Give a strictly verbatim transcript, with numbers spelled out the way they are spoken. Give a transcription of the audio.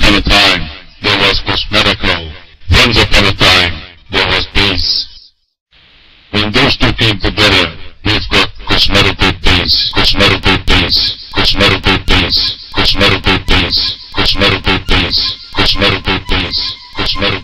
upon a time, there was Cosmetical. Once upon a time, there was peace. When those two came together, we've got Cosmetical peace, Cosmetical peace, Cosmetical peace, Cosmetical peace, Cosmetical peace, Cosmetical peace, Cosmetical